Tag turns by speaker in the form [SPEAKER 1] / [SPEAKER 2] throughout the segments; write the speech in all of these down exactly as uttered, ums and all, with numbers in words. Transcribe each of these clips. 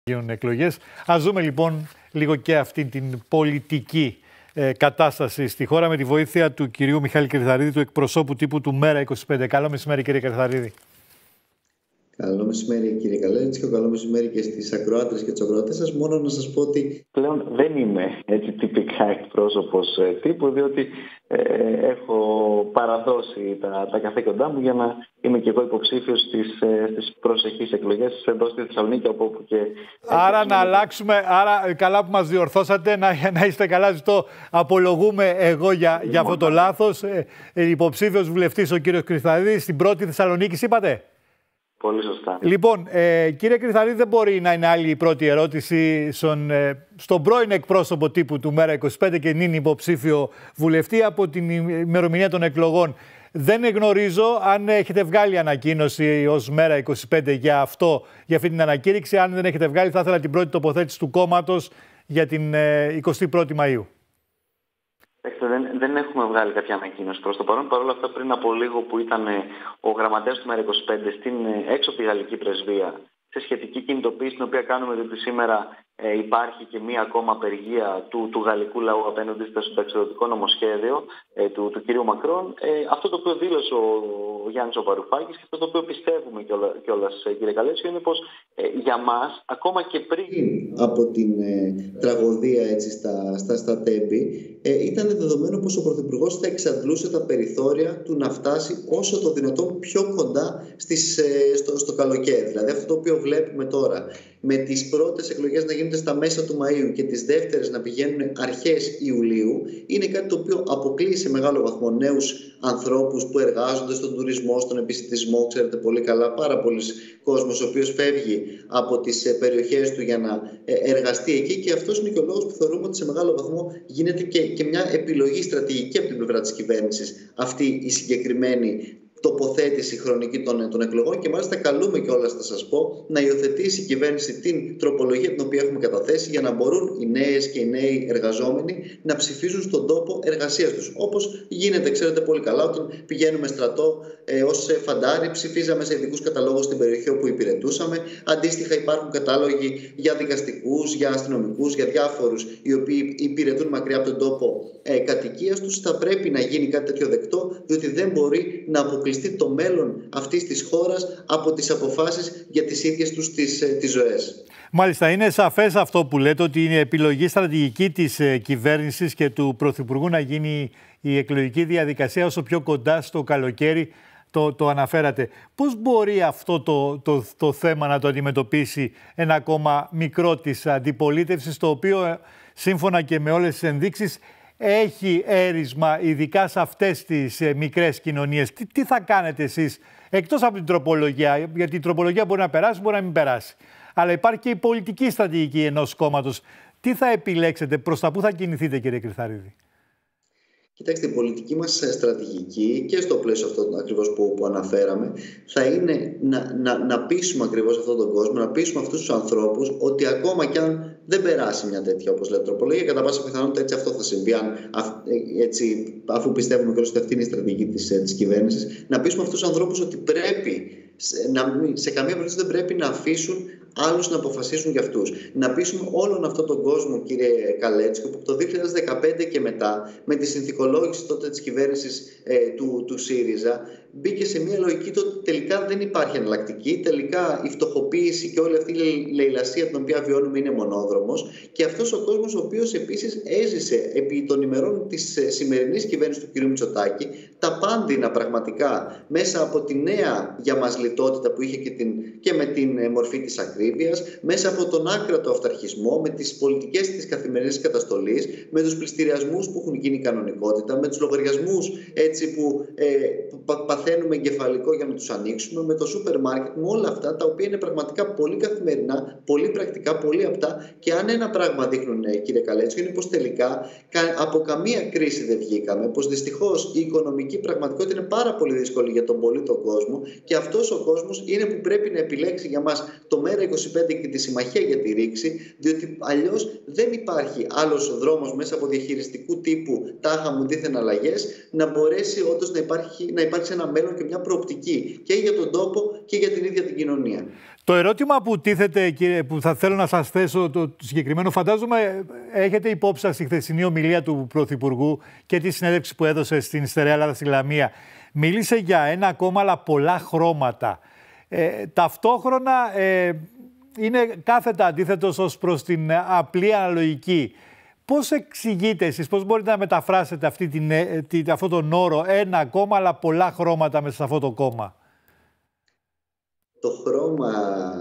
[SPEAKER 1] γίνουν εκλογές. Ας δούμε λοιπόν λίγο και αυτή την πολιτική ε, κατάσταση στη χώρα με τη βοήθεια του κυρίου Μιχάλη Κρυθαρίδη, του εκπροσώπου τύπου του Μέρα είκοσι πέντε. Καλό μεσημέρι, κύριε Κρυθαρίδη.
[SPEAKER 2] Καλό μεσημέρι, κύριε Καλέτσικο. Καλό μεσημέρι και στις ακροάτρες και τους ακροατές σας. Μόνο να σας πω ότι
[SPEAKER 3] πλέον δεν είμαι έτσι τυπικά εκπρόσωπος τύπου, διότι ε, έχω παραδώσει τα, τα καθήκοντά μου για να είμαι και εγώ υποψήφιος στις, ε, στις προσεχείς εκλογές εδώ στη Θεσσαλονίκη, από όπου και...
[SPEAKER 1] Άρα να αλλάξουμε, άρα καλά που μας διορθώσατε, να, να είστε καλά, ζητώ, απολογούμε εγώ για, για αυτό το λάθος. Ε, ε, υποψήφιος βουλευτής ο κύριος Κρυθαρίδης στην πρώτη Θεσσαλονίκη, είπατε.
[SPEAKER 3] Πολύ σωστά.
[SPEAKER 1] Λοιπόν, ε, κύριε Κρυθαρίδη, δεν μπορεί να είναι άλλη η πρώτη ερώτηση στον, ε, στον πρώην εκπρόσωπο τύπου του Μέρα είκοσι πέντε και νυν υποψήφιο βουλευτή από την ημερομηνία των εκλογών. Δεν γνωρίζω αν έχετε βγάλει ανακοίνωση ως Μέρα είκοσι πέντε για, αυτό, για αυτή την ανακήρυξη. Αν δεν έχετε βγάλει, θα ήθελα την πρώτη τοποθέτηση του κόμματος για την ε, εικοστή πρώτη Μαΐου.
[SPEAKER 3] Δεν, δεν έχουμε βγάλει κάποια ανακοίνωση προς το παρόν. Παρ' όλα αυτά, πριν από λίγο που ήταν ο γραμματέας του Μέρα είκοσι πέντε στην, έξω από τη Γαλλική Πρεσβεία, σε σχετική κινητοποίηση την οποία κάνουμε, διότι σήμερα ε, υπάρχει και μία ακόμα απεργία του, του γαλλικού λαού απέναντι στο συνταξιδοτικό νομοσχέδιο ε, του, του κυρίου Μακρόν. Ε, αυτό το οποίο δήλωσε ο, ο Γιάννης ο Βαρουφάκης και αυτό το οποίο πιστεύουμε κιόλας, κύριε Καλέτσιο, είναι πως ε, για μας, ακόμα και πριν
[SPEAKER 2] από την ε, τραγωδία έτσι, στα, στα, στα Τέμπη, ε, ήταν δεδομένο πως ο Πρωθυπουργός θα εξαντλούσε τα περιθώρια του να φτάσει όσο το δυνατόν πιο κοντά στις, ε, στο, στο καλοκαίρι. Δηλαδή αυτό το οποίο βλέπουμε τώρα, με τις πρώτες εκλογές να γίνονται στα μέσα του Μαΐου και τις δεύτερες να πηγαίνουν αρχές Ιουλίου, είναι κάτι το οποίο αποκλείει σε μεγάλο βαθμό νέους ανθρώπους που εργάζονται στον τουρισμό, στον επισιτισμό. Ξέρετε πολύ καλά, πάρα πολλοί κόσμος ο οποίος φεύγει από τις περιοχές του για να εργαστεί εκεί, και αυτός είναι και ο λόγος που θεωρούμε ότι σε μεγάλο βαθμό γίνεται και, και μια επιλογή στρατηγική από την πλευρά της κυβέρνησης αυτή η συγκεκριμένη τοποθέτηση χρονική των, των εκλογών, και μάλιστα καλούμε κιόλας, θα σας πω, να υιοθετήσει η κυβέρνηση την τροπολογία την οποία έχουμε καταθέσει για να μπορούν οι νέες και οι νέοι εργαζόμενοι να ψηφίζουν στον τόπο εργασίας τους. Όπως γίνεται, ξέρετε πολύ καλά, όταν πηγαίνουμε στρατό ε, ως φαντάρι, ψηφίζαμε σε ειδικούς καταλόγους στην περιοχή όπου υπηρετούσαμε. Αντίστοιχα, υπάρχουν κατάλογοι για δικαστικούς, για αστυνομικούς, για διάφορους οι οποίοι υπηρετούν μακριά από τον τόπο ε, κατοικίας τους. Θα πρέπει να γίνει κάτι τέτοιο δεκτό, διότι δεν μπορεί να αποκλειστεί το μέλλον αυτής της χώρας από τις αποφάσεις για τις ίδιες τους τις, τις ζωές.
[SPEAKER 1] Μάλιστα, είναι σαφές αυτό που λέτε, ότι είναι επιλογή στρατηγική της κυβέρνησης και του Πρωθυπουργού να γίνει η εκλογική διαδικασία όσο πιο κοντά στο καλοκαίρι. Το, το αναφέρατε. Πώς μπορεί αυτό το, το, το θέμα να το αντιμετωπίσει ένα κόμμα μικρό της αντιπολίτευσης, το οποίο σύμφωνα και με όλες τις ενδείξεις έχει έρισμα, ειδικά σε αυτές τις ε, μικρές κοινωνίες? Τι, τι θα κάνετε εσείς, εκτός από την τροπολογία? Γιατί η τροπολογία μπορεί να περάσει, μπορεί να μην περάσει. Αλλά υπάρχει και η πολιτική στρατηγική ενός κόμματος. Τι θα επιλέξετε, προς τα πού θα κινηθείτε, κύριε Κρυθαρίδη?
[SPEAKER 2] Κοιτάξτε, η πολιτική μας στρατηγική και στο πλαίσιο αυτό ακριβώς που, που αναφέραμε θα είναι να, να, να πείσουμε ακριβώς αυτόν τον κόσμο, να πείσουμε αυτούς τους ανθρώπους ότι ακόμα κι αν δεν περάσει μια τέτοια, όπως λέτε, τροπολογία, κατά πάσα πιθανότητα έτσι αυτό θα συμβεί, αν, έτσι, αφού πιστεύουμε και ότι αυτή είναι η στρατηγική της, της κυβέρνησης, να πείσουμε αυτούς τους ανθρώπους ότι πρέπει, να, σε καμία περίπτωση δεν πρέπει να αφήσουν άλλους να αποφασίσουν για αυτούς. Να πείσουμε όλον αυτόν τον κόσμο, κύριε Καλέτσικο, που από το δύο χιλιάδες δεκαπέντε και μετά, με τη συνθηκολόγηση τότε της κυβέρνησης ε, του, του ΣΥΡΙΖΑ, μπήκε σε μια λογική ότι τελικά δεν υπάρχει εναλλακτική. Τελικά η φτωχοποίηση και όλη αυτή η λαιλασία την οποία βιώνουμε είναι μονόδρομος. Και αυτός ο κόσμος, ο οποίος επίσης έζησε επί των ημερών της σημερινής κυβέρνησης του κ. Μητσοτάκη τα πάντινα πραγματικά μέσα από τη νέα για μας λιτότητα που είχε και, την, και με την μορφή της ακρίβειας, μέσα από τον άκρατο αυταρχισμό, με τις πολιτικές της καθημερινής καταστολής, με τους πληστηριασμούς που έχουν γίνει κανονικότητα, με τους λογαριασμούς έτσι που ε, παθαίνουμε εγκεφαλικό για να τους ανοίξουμε, με το σούπερ μάρκετ, με όλα αυτά τα οποία είναι πραγματικά πολύ καθημερινά, πολύ πρακτικά, πολύ απτά. Και αν ένα πράγμα δείχνουν, κύριε Καλέτσιο, είναι πως τελικά από καμία κρίση δεν βγήκαμε, πως δυστυχώς η οικονομική πραγματικότητα είναι πάρα πολύ δύσκολη για τον πολίτο κόσμο, και αυτός ο κόσμος είναι που πρέπει να επιλέξει για μας το Μέρα είκοσι πέντε και τη Συμμαχία για τη Ρήξη, διότι αλλιώς δεν υπάρχει άλλος δρόμος μέσα από διαχειριστικού τύπου τάχα μου δίθεν αλλαγές να μπορέσει όντως να υπάρχει, να υπάρξει ένα μέλλον και μια προοπτική και για τον τόπο και για την ίδια την κοινωνία.
[SPEAKER 1] Το ερώτημα που τίθεται, κύριε, που θα θέλω να σας θέσω, το, το συγκεκριμένο, φαντάζομαι έχετε υπόψη σας τη χθεσινή ομιλία του Πρωθυπουργού και τη συνέντευξη που έδωσε στην Στερεά Ελλάδα στη Λαμία. Μίλησε για ένα κόμμα αλλά πολλά χρώματα. Ε, ταυτόχρονα ε, είναι κάθετα αντίθετος ως προς την απλή αναλογική. Πώς εξηγείτε εσείς, πώς μπορείτε να μεταφράσετε αυτή την, την, αυτόν τον όρο, ένα κόμμα αλλά πολλά χρώματα μέσα σε αυτό το κόμμα?
[SPEAKER 2] Το χρώμα,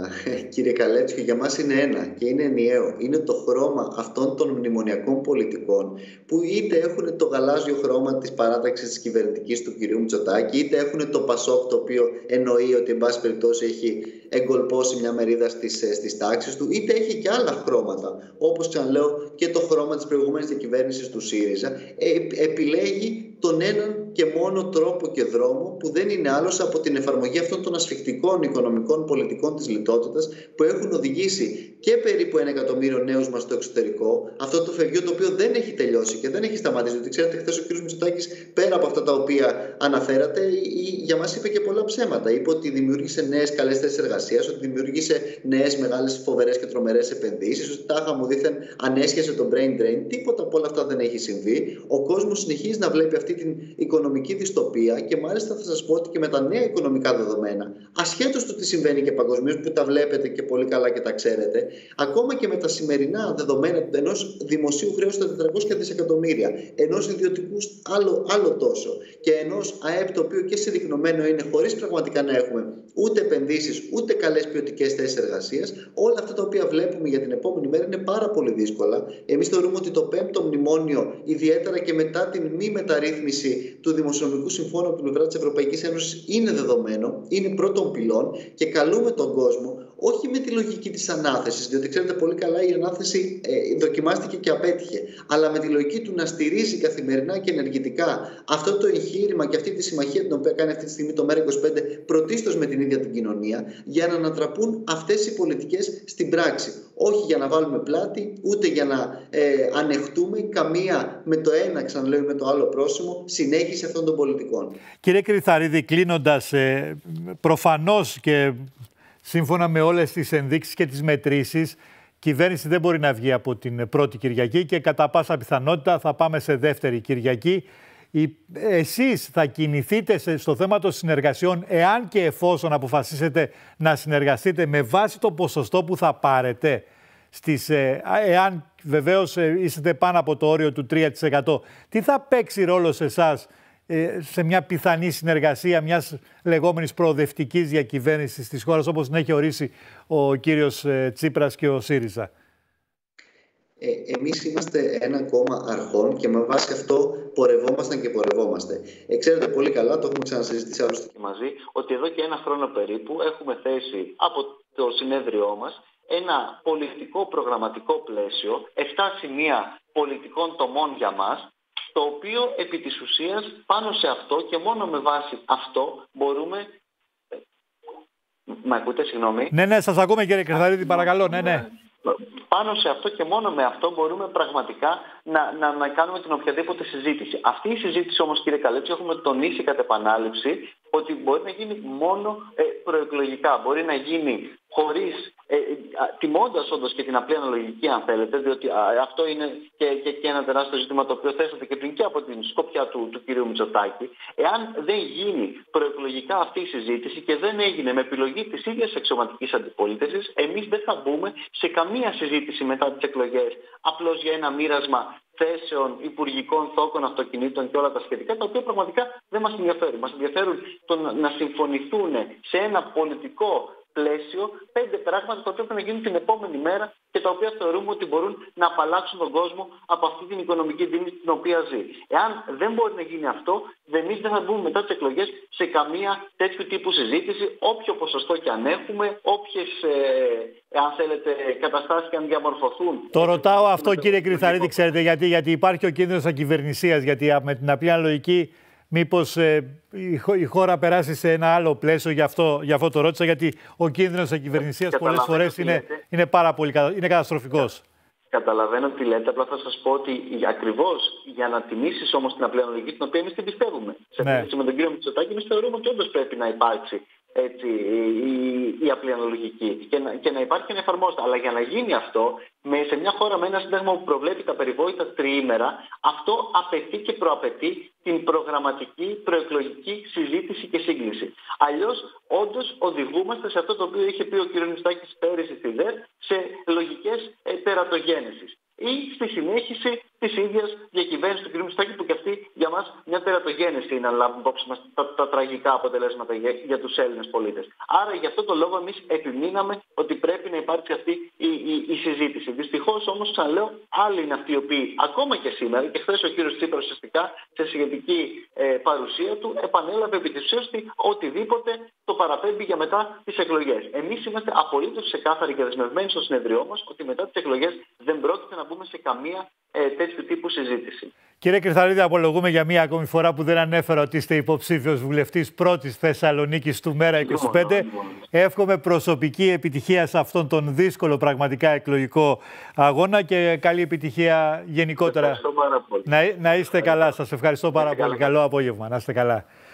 [SPEAKER 2] κύριε Καλέτσιο, για μας είναι ένα και είναι ενιαίο. Είναι το χρώμα αυτών των μνημονιακών πολιτικών που είτε έχουν το γαλάζιο χρώμα της παράταξης της κυβερνητικής του κυρίου Μητσοτάκη, είτε έχουν το Πασόκ, το οποίο εννοεί ότι εν πάση περιπτώσει έχει εγκολπώσει μια μερίδα στις, στις τάξεις του, είτε έχει και άλλα χρώματα, όπως ξαναλέω και το χρώμα της προηγούμενης διακυβέρνησης του ΣΥΡΙΖΑ. Ε, επιλέγει τον έναν και μόνο τρόπο και δρόμο που δεν είναι άλλος από την εφαρμογή αυτών των ασφικτικών οικονομικών πολιτικών της λιτότητας που έχουν οδηγήσει και περίπου ένα εκατομμύριο νέους μας στο εξωτερικό. Αυτό το φεγγείο το οποίο δεν έχει τελειώσει και δεν έχει σταματήσει. Διότι ξέρετε, χθες ο κ. Μητσοτάκης, πέρα από αυτά τα οποία αναφέρατε, για μας είπε και πολλά ψέματα. Είπε ότι δημιούργησε νέες καλές θέσεις εργασίας, ότι δημιούργησε νέες μεγάλες φοβερές και τρομερές επενδύσεις, ότι τάχα μου δήθεν ανέσχεσε το brain drain. Τίποτα από όλα αυτά δεν έχει συμβεί. Ο κόσμος συνεχίζει να βλέπει αυτή την οικονομική δυστοπία και μάλιστα θα σας πω ότι και με τα νέα οικονομικά δεδομένα, ασχέτως του τι συμβαίνει και παγκοσμίως, που τα βλέπετε και πολύ καλά και τα ξέρετε, ακόμα και με τα σημερινά δεδομένα ενός δημοσίου χρέους στα τετρακόσια δισεκατομμύρια, ενός ιδιωτικού άλλο, άλλο τόσο και ενός ΑΕΠ το οποίο και συρρυκνωμένο είναι χωρίς πραγματικά να έχουμε ούτε επενδύσεις ούτε καλές ποιοτικές θέσεις εργασίας, όλα αυτά τα οποία βλέπουμε για την επόμενη μέρα είναι πάρα πολύ δύσκολα. Εμείς θεωρούμε ότι το πέμπτο μνημόνιο, ιδιαίτερα και μετά την μη μεταρρύθμιση του Δημοσιονομικού Συμφώνου από την πλευρά της Ευρωπαϊκής Ένωσης, είναι δεδομένο, είναι πρώτον πυλών και καλούμε τον κόσμο όχι με τη λογική της ανάθεσης, διότι ξέρετε πολύ καλά η ανάθεση ε, δοκιμάστηκε και απέτυχε, αλλά με τη λογική του να στηρίζει καθημερινά και ενεργητικά αυτό το εγχείρημα και αυτή τη συμμαχία την οποία κάνει αυτή τη στιγμή το ΜΕΡΑ είκοσι πέντε, πρωτίστως με την ίδια την κοινωνία, για να ανατραπούν αυτές οι πολιτικές στην πράξη. Όχι για να βάλουμε πλάτη, ούτε για να ε, ανεχτούμε καμία με το ένα, ξαναλέω, με το άλλο πρόσημο, συνέχιση αυτών των πολιτικών. Κύριε
[SPEAKER 1] Κριθαρίδη, κλείνοντας, ε, προφανώς και σύμφωνα με όλες τις ενδείξεις και τις μετρήσεις, η κυβέρνηση δεν μπορεί να βγει από την πρώτη Κυριακή και κατά πάσα πιθανότητα θα πάμε σε δεύτερη Κυριακή. Εσείς θα κινηθείτε στο θέμα των συνεργασιών, εάν και εφόσον αποφασίσετε να συνεργαστείτε, με βάση το ποσοστό που θα πάρετε, στις, εάν βεβαίως είστε πάνω από το όριο του τρία τοις εκατό. Τι θα παίξει ρόλο σε εσάς σε μια πιθανή συνεργασία μιας λεγόμενης προοδευτικής διακυβέρνησης της χώρας, όπως την έχει ορίσει ο κύριος Τσίπρας και ο ΣΥΡΙΖΑ?
[SPEAKER 2] Ε, εμείς είμαστε ένα κόμμα αρχών και με βάση αυτό πορευόμασταν και πορευόμαστε. Ε, ξέρετε πολύ καλά, το έχουμε ξανασυζητήσει άλλωστε
[SPEAKER 3] και μαζί, ότι εδώ και ένα χρόνο περίπου έχουμε θέσει από το συνέδριό μας ένα πολιτικό προγραμματικό πλαίσιο, εφτά σημεία πολιτικών τομών για μας, το οποίο επί της ουσίας πάνω σε αυτό και μόνο με βάση αυτό μπορούμε... Μ' ακούτε, συγγνώμη?
[SPEAKER 1] Ναι, ναι, σας ακούμε κύριε Κριθαρίδη, παρακαλώ, ναι, ναι.
[SPEAKER 3] Πάνω σε αυτό και μόνο με αυτό μπορούμε πραγματικά να, να, να κάνουμε την οποιαδήποτε συζήτηση. Αυτή η συζήτηση όμως, κύριε Καλέτσιο, έχουμε τονίσει κατ' επανάληψη ότι μπορεί να γίνει μόνο ε, προεκλογικά. Μπορεί να γίνει χωρίς, ε, τιμώντας όντως και την απλή αναλογική, αν θέλετε, διότι α, αυτό είναι και, και, και ένα τεράστιο ζήτημα το οποίο θέσατε και πριν και από την σκοπιά του, του κυρίου Μητσοτάκη. Εάν δεν γίνει προεκλογικά αυτή η συζήτηση και δεν έγινε με επιλογή της ίδιας αξιωματικής αντιπολίτευσης, εμείς δεν θα μπούμε σε καμία συζήτηση μετά τις εκλογές απλώς για ένα μοίρασμα θέσεων, υπουργικών θόκων, αυτοκινήτων και όλα τα σχετικά, τα οποία πραγματικά δεν μας ενδιαφέρουν. Μας ενδιαφέρουν το να, να συμφωνηθούν σε ένα πολιτικό πλαίσιο πέντε πράγματα τα οποία πρέπει να γίνουν την επόμενη μέρα και τα οποία θεωρούμε ότι μπορούν να απαλλάξουν τον κόσμο από αυτή την οικονομική δίνηση την οποία ζει. Εάν δεν μπορεί να γίνει αυτό, εμείς δεν θα μπούμε μετά τις εκλογές σε καμία τέτοιου τύπου συζήτηση, όποιο ποσοστό και αν έχουμε, όποιες, ε, αν θέλετε, καταστάσεις και αν διαμορφωθούν.
[SPEAKER 1] Το ρωτάω αυτό, κύριε Κριθαρίδη, ξέρετε γιατί, γιατί υπάρχει ο κίνδυνος ακυβερνησίας, γιατί με την απλή αναλογική μήπως ε, η χώρα περάσει σε ένα άλλο πλαίσιο, γι' αυτό, γι' αυτό το ρώτησα, γιατί ο κίνδυνος ακυβερνησίας πολλές φορές είναι, είναι πάρα πολύ είναι καταστροφικός.
[SPEAKER 3] Καταλαβαίνω τι λέτε. Απλά θα σας πω ότι ακριβώς για να τιμήσεις όμως την απλή αναλογική, την οποία εμείς την πιστεύουμε. Σε αντίθεση με τον κύριο Μητσοτάκη, εμείς θεωρούμε ότι όντως πρέπει να υπάρξει έτσι, η, η απλή αναλογική και να, και να υπάρχει και να εφαρμόζεται. Αλλά για να γίνει αυτό, με, σε μια χώρα με ένα σύνταγμα που προβλέπει τα περιβόητα τριήμερα, αυτό απαιτεί και προαπαιτεί την προγραμματική προεκλογική συζήτηση και σύγκληση. Αλλιώς, όντως, οδηγούμαστε σε αυτό το οποίο είχε πει ο κ. Μητσοτάκης πέρυσι στη ΔΕΡ, σε λογικές ε, τερατογένεσης ή στη συνέχιση της ίδιας διακυβέρνησης του κ. Μητσοτάκη, που και αυτή για μας μια τερατογένεση είναι, αν λάβουμε υπόψη μας τα, τα τραγικά αποτελέσματα για, για τους Έλληνες πολίτες. Άρα, γι' αυτό το λόγο, εμείς επιμείναμε ότι πρέπει να υπάρξει αυτή η, η, η συζήτηση. Δυστυχώς, όμως, ξαναλέω, άλλοι είναι αυτοί οι οποίοι ακόμα και σήμερα, και χθες ο κ. Τσίπρας ουσιαστικά σε σχετική ε, παρουσία του επανέλαβε επί της ουσίας ότι οτιδήποτε το παραπέμπει για μετά τις εκλογές. Εμείς είμαστε απολύτως ξεκάθαροι και δεσμευμένοι στο συνεδριό μας ότι μετά τις εκλογές δεν πρόκειται να μπούμε σε καμία ε, τέτοιου τύπου συζήτηση.
[SPEAKER 1] Κύριε Κρυθαρίδη, απολογούμε για μία ακόμη φορά που δεν ανέφερα ότι είστε υποψήφιος βουλευτής πρώτης Θεσσαλονίκης του Μέρα είκοσι πέντε. Λοιπόν, λοιπόν. Εύχομαι προσωπική επιτυχία σε αυτόν τον δύσκολο πραγματικά εκλογικό αγώνα και καλή επιτυχία γενικότερα.
[SPEAKER 3] Ευχαριστώ πάρα πολύ.
[SPEAKER 1] Να, να είστε καλά. Σας ευχαριστώ πάρα πολύ. Καλό απόγευμα. Να είστε καλά.